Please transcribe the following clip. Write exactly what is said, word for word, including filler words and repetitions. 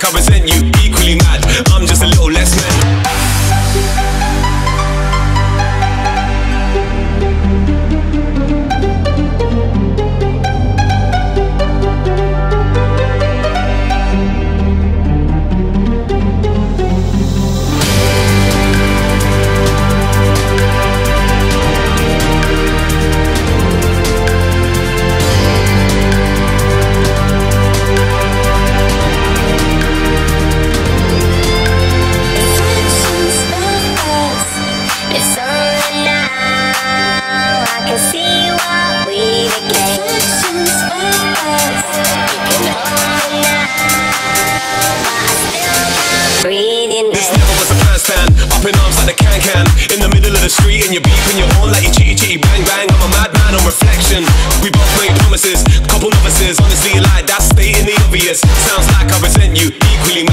I resent you, equally mad. I'm just a little less man. This never was a plan stand, up in arms like the can-can, in the middle of the street and you're beeping your horn like you chitty chitty bang bang. I'm a madman on reflection. We both made promises, couple novices, honestly like that's stating the obvious. Sounds like I resent you, equally